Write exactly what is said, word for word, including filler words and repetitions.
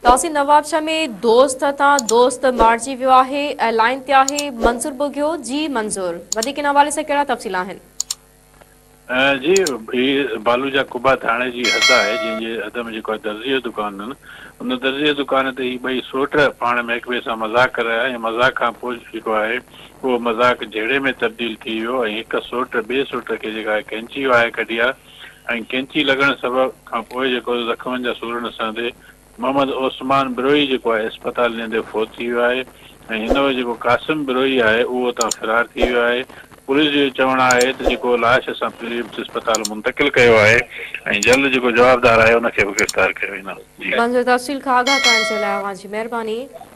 तहसील नवाबशाह में दोस्त था दोस्त मारिजी वियो आहे लाइन ते आहे मंज़ूर बुगियो जी मंज़ूर वधीक इन हवाले से कहिड़ा तफ़सील आहिनि? जी ही बालूजा कुबा थाने जी हद आहे जंहिंजे हद में जेको आहे दर्जी जो दुकान आहिनि उन दर्जी जे दुकान ते ही ॿई सोट पाण में हिक ॿिए सां मज़ाक करे ऐं मज़ाक खां पोइ जेको आहे उहो मज़ाक जहिड़े में तब्दील थी वियो ऐं हिकु सोट ॿिए सोट खे जेका आहे कैंची आहे कढी आहे ऐं कैंची लॻण सबबु खां पोइ जेको ज़ख़्मनि जा सूरन सां ते मोहम्मद ओस्मान बिरोई जेको आहे अस्पताल में फोत थी वियो आहे ऐं हिन वक़्तु जेको कासिम बिरोई आहे उहो उतां फ़रार थी वियो आहे। पुलिस जो चवणु आहे त जेको लाश असां फिलिप्स अस्पताल मुंतकिल कयो आहे ऐं जल्द जेको जवाबदार आहे उनखे बि गिरफ़्तार कयो वेंदो। मंज़ूर तफ़सील खां आगाह करण जे लाइ अवां जी महिरबानी।